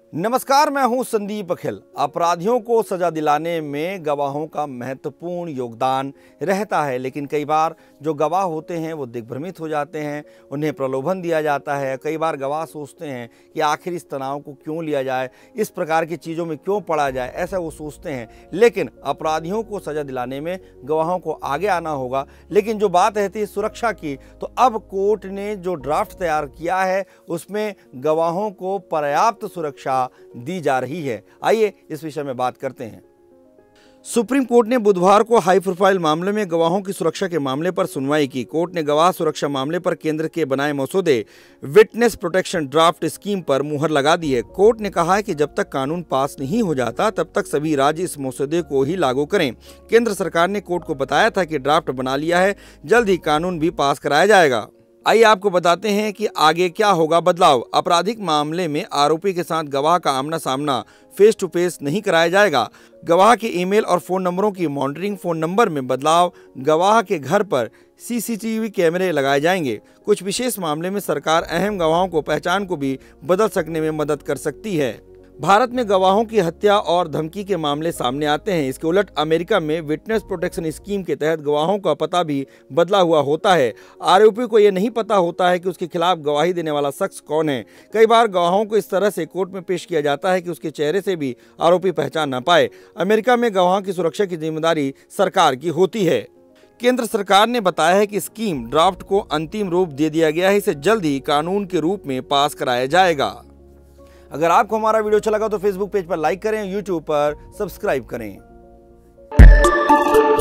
नमस्कार, मैं हूं संदीप अखिल। अपराधियों को सजा दिलाने में गवाहों का महत्वपूर्ण योगदान रहता है, लेकिन कई बार जो गवाह होते हैं वो दिग्भ्रमित हो जाते हैं, उन्हें प्रलोभन दिया जाता है। कई बार गवाह सोचते हैं कि आखिर इस तनाव को क्यों लिया जाए, इस प्रकार की चीज़ों में क्यों पड़ा जाए, ऐसा वो सोचते हैं। लेकिन अपराधियों को सजा दिलाने में गवाहों को आगे आना होगा। लेकिन जो बात रहती है सुरक्षा की, तो अब कोर्ट ने जो ड्राफ्ट तैयार किया है उसमें गवाहों को पर्याप्त सुरक्षा दी जा रही है। आइए इस विषय में बात करते हैं। सुप्रीम कोर्ट ने बुधवार को हाई प्रोफाइल मामले में गवाहों की सुरक्षा के मामले पर सुनवाई की। कोर्ट ने गवाह सुरक्षा मामले पर केंद्र के बनाए मसौदे विटनेस प्रोटेक्शन ड्राफ्ट स्कीम पर मुहर लगा दी है। कोर्ट ने कहा है कि जब तक कानून पास नहीं हो जाता तब तक सभी राज्य इस मसौदे को ही लागू करें। केंद्र सरकार ने कोर्ट को बताया था कि ड्राफ्ट बना लिया है, जल्द ही कानून भी पास कराया जाएगा। आइए आपको बताते हैं कि आगे क्या होगा बदलाव। आपराधिक मामले में आरोपी के साथ गवाह का आमना सामना फेस टू फेस नहीं कराया जाएगा। गवाह के ईमेल और फोन नंबरों की मॉनिटरिंग, फोन नंबर में बदलाव, गवाह के घर पर सीसीटीवी कैमरे लगाए जाएंगे। कुछ विशेष मामले में सरकार अहम गवाहों को पहचान को भी बदल सकने में मदद कर सकती है। भारत में गवाहों की हत्या और धमकी के मामले सामने आते हैं। इसके उलट अमेरिका में विटनेस प्रोटेक्शन स्कीम के तहत गवाहों का पता भी बदला हुआ होता है। आरोपी को यह नहीं पता होता है कि उसके खिलाफ गवाही देने वाला शख्स कौन है। कई बार गवाहों को इस तरह से कोर्ट में पेश किया जाता है कि उसके चेहरे से भी आरोपी पहचान न पाए। अमेरिका में गवाहों की सुरक्षा की जिम्मेदारी सरकार की होती है। केंद्र सरकार ने बताया है कि स्कीम ड्राफ्ट को अंतिम रूप दे दिया गया है। इसे जल्द ही कानून के रूप में पास कराया जाएगा। अगर आपको हमारा वीडियो अच्छा लगा तो फेसबुक पेज पर लाइक करें, यूट्यूब पर सब्सक्राइब करें।